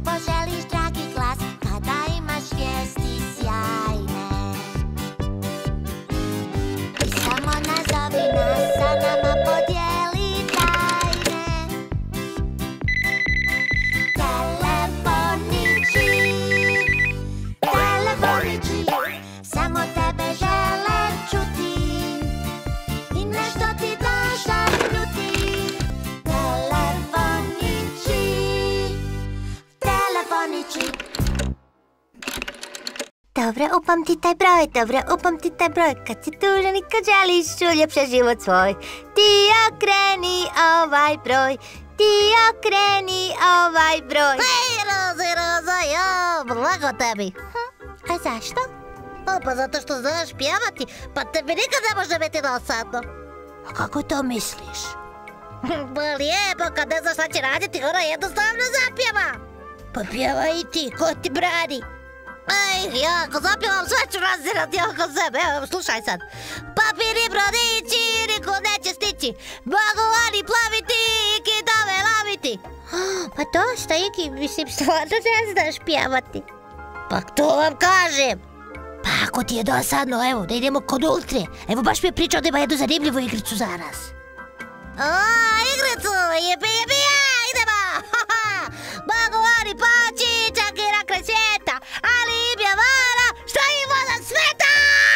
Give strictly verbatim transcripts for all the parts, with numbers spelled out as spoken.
poželiš dragi glas kada imaš vijesti sjajne. Ti samo nazovi nas, sa nama podijeli tajne. Telefonići, telefonići, samo tebe žele čuti i nešto ti došapnuti. Telefonići, telefonići. Dobro, upamti taj broj, dobro, upamti taj broj. Kad si tužan i kad želiš uljepša život svoj, ti okreni ovaj broj, ti okreni ovaj broj. Hej, Rozi, Roza, ja, blago tebi. A zašto? O, pa zato što znaš pjevati, pa tebi nikad ne može biti dosadno. A kako to misliš? Pa lijepo, kad ne znaš šta će raditi, ona jednostavno zapjeva. Pa pjevaj i ti, ko ti brani? Ej, ja ako zapjevam sve ću razirati oko sebe, evo slušaj sad. Papiri brodići, niko neće stići, bagovani plaviti, kidove laviti. Pa dosta, Iki, mislim, stvarno ne znaš pjevati. Pa to vam kažem. Pa ako ti je dosadno, evo, da idemo kod Ultre. Evo, baš mi je pričao da ima jednu zanimljivu igricu za nas. A, igricu, jebi, jebi, ja, idemo. Bagovani paći, čak i na kraj svijeta, ali im je vara, šta im voda sveta.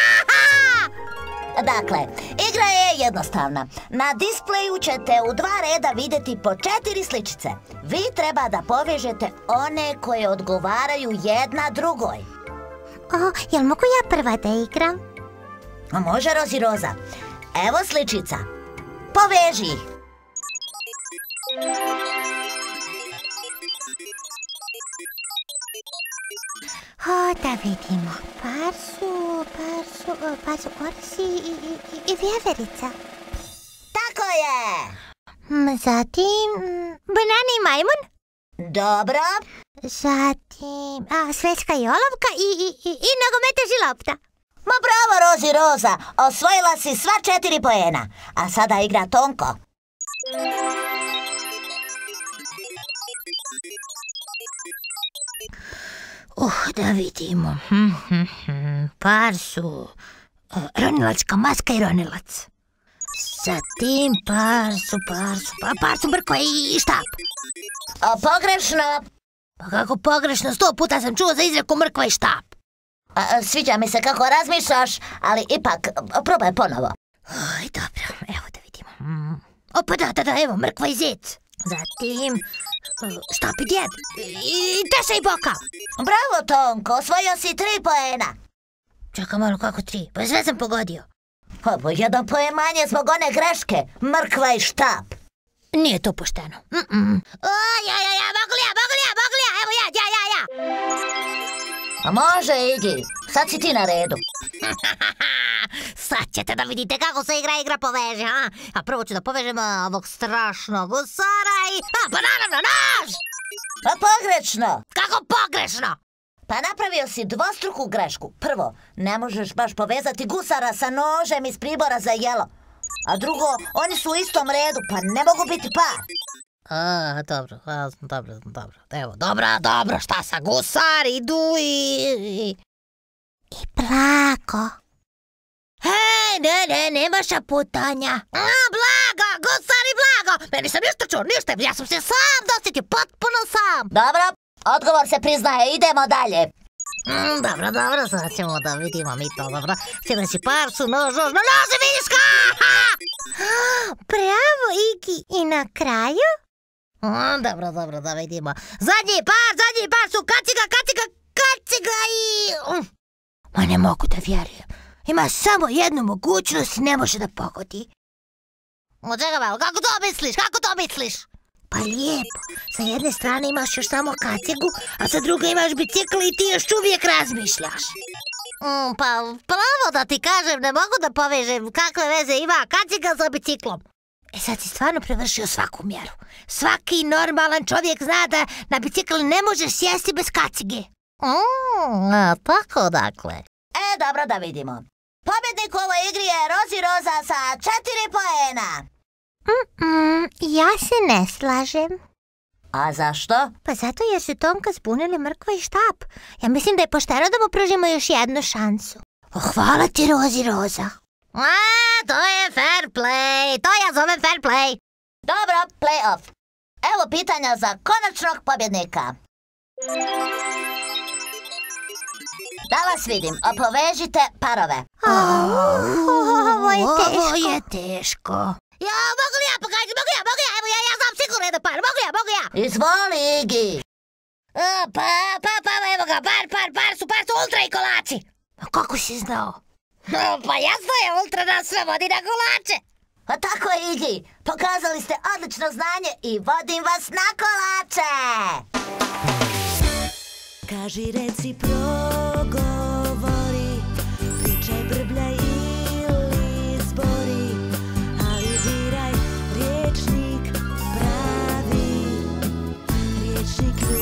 Dakle, igra je jednostavna. Na displeju ćete u dva reda vidjeti po četiri sličice. Vi treba da povežete one koje odgovaraju jedna drugoj. O, jel mogu ja prva da igram? A može, Rozi Roza. Evo sličica. Poveži ih. O, da vidimo. Parsu, parsu, o, parsu, orsi i, i, i vjeverica. Tako je. Mm, Zatim, mm, banani i majmun. Dobro. Zatim, a, sveska i olovka i, i, i, i nogometaš i lopta. Ma bravo, Rozi Roza. Osvojila si sva četiri poena. A sada igra Tonko. Uh, da vidimo. Hm, hm, hm. Parsu, uh, ronilačka maska i ronilac. Zatim parsu, parsu, pa, parsu, mrkva i, i štap. A, pogrešno. Pa kako pogrešno, sto puta sam čuo za izreku mrkva i štap. A, sviđa mi se kako razmišljaš, ali ipak probaj ponovo. Oj, dobro, evo da vidimo. Mm. O, pa da, da, da, evo, mrkva i zec. Zatim, uh, štap i djed. I teša i boka. Bravo, Tonko, osvojio si tri poena. Čekaj malo, kako tri? Pa sve sam pogodio. Ovo, jedan poen manje zbog one greške. Mrkva i štap. Nije to pošteno. Mm-mm. O, ja, ja, ja, mogu li ja, mogu li ja, mogu li ja, evo ja, ja, ja, ja. A može, Igi, sad si ti na redu. Sad ćete da vidite kako se igra igra poveže, a? A prvo ću da povežem a, ovog strašnog gusara i... A, pa naravno, nož! Pa pogrešno. Kako pogrešno? Pa napravio si dvostruku grešku. Prvo, ne možeš baš povezati gusara sa nožem iz pribora za jelo. A drugo, oni su u istom redu, pa ne mogu biti par. A, dobro, a, dobro, dobro, evo, dobro, dobro, šta sa gusar, idu i... I plako. Hej, ne, ne, nema šaputanja. A, blago, gusar i blago, meni sam ništa čuo, ništa, ja sam se sam dosjetio, potpuno sam. Dobro, odgovor se priznaje, idemo dalje. Mm, dobro, dobro, sad ćemo da vidimo mi to, dobro. Sljedeći par su nož, nož, no, nože, viška! Bravo, Iki. I na kraju? Mm, dobro, dobro, da vidimo. Zadnji par, zadnji par su kaciga, kaciga, kaciga i... Mm. Ma ne mogu da vjerujem. Ima samo jednu mogućnost i ne može da pogodi. O, čekaj malo, kako to misliš, kako to misliš? Pa lijepo, sa jedne strane imaš još samo kacigu, a sa druge imaš bicikl i ti još uvijek razmišljaš. Mm, pa pravo da ti kažem, ne mogu da povežem kakve veze ima kaciga sa biciklom. E sad si stvarno prevršio svaku mjeru. Svaki normalan čovjek zna da na bicikl ne možeš sjesti bez kacige. Mm, a tako dakle. E, dobro da vidimo. Pobjednik u ovoj igri je Rozi Roza sa četiri poena. Mm-mm, ja se ne slažem. A zašto? Pa zato jer su Tonka zbunili Mrkva i Štap. Ja mislim da je pošteno da mu pružimo još jednu šansu. O, hvala ti, Rozi Roza. A, to je fair play, to ja zovem fair play. Dobro, play-off. Evo pitanja za konačnog pobjednika. Da vas vidim, opovežite parove. Ovo je teško. Ovo je teško. Ja, mogu li ja pokažem, mogu ja, mogu ja, evo ja, ja znam sigurno jedan par, mogu ja, mogu ja. Izvoli, Igi. A, pa, pa, pa, evo ga, par, par, par su, par su ultra i kolači. A kako si znao? A, pa jasno je, ultra nas sve vodi na kolače. A tako je, Igi. Pokazali ste odlično znanje i vodim vas na kolače. Kaži, reci, progovori, pričaj, brbljaj ili zbori, ali biraj riječnik pravi, riječnik